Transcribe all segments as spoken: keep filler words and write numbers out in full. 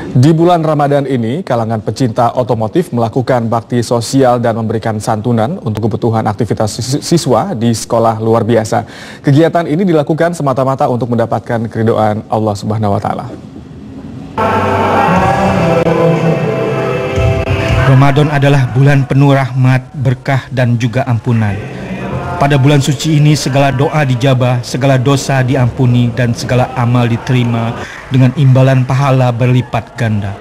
Di bulan Ramadan ini, kalangan pecinta otomotif melakukan bakti sosial dan memberikan santunan untuk kebutuhan aktivitas siswa di sekolah luar biasa. Kegiatan ini dilakukan semata-mata untuk mendapatkan keridhaan Allah Subhanahu wa Ta'ala. Ramadan adalah bulan penuh rahmat, berkah, dan juga ampunan. Pada bulan suci ini segala doa dijabah, segala dosa diampuni, dan segala amal diterima dengan imbalan pahala berlipat ganda.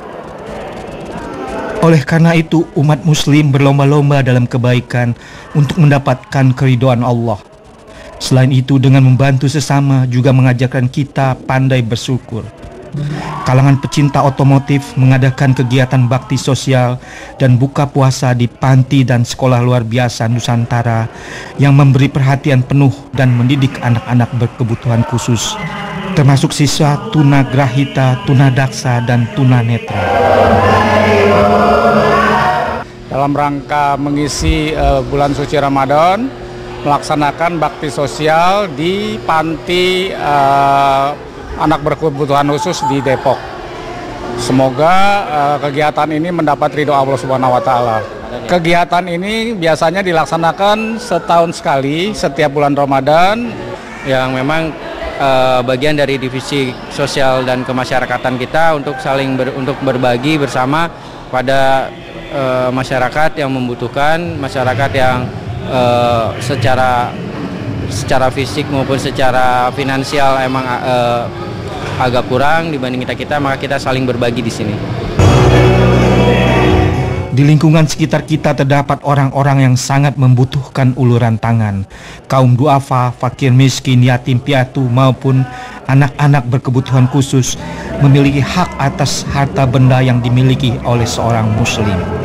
Oleh karena itu, umat muslim berlomba-lomba dalam kebaikan untuk mendapatkan keridhaan Allah. Selain itu, dengan membantu sesama juga mengajarkan kita pandai bersyukur. Kalangan pecinta otomotif mengadakan kegiatan bakti sosial dan buka puasa di panti dan sekolah luar biasa Nusantara yang memberi perhatian penuh dan mendidik anak-anak berkebutuhan khusus, termasuk siswa tunagrahita, tunadaksa, dan tunanetra. Dalam rangka mengisi uh, bulan suci Ramadan, melaksanakan bakti sosial di panti uh, anak berkebutuhan khusus di Depok. Semoga uh, kegiatan ini mendapat ridho Allah Subhanahu wa Ta'ala. Kegiatan ini biasanya dilaksanakan setahun sekali setiap bulan Ramadan, yang memang uh, bagian dari divisi sosial dan kemasyarakatan kita untuk saling ber, untuk berbagi bersama pada uh, masyarakat yang membutuhkan, masyarakat yang uh, secara secara fisik maupun secara finansial emang uh, agak kurang dibanding kita kita maka kita saling berbagi di sini. Di lingkungan sekitar kita terdapat orang-orang yang sangat membutuhkan uluran tangan. Kaum duafa, fakir miskin, yatim piatu maupun anak-anak berkebutuhan khusus memiliki hak atas harta benda yang dimiliki oleh seorang muslim.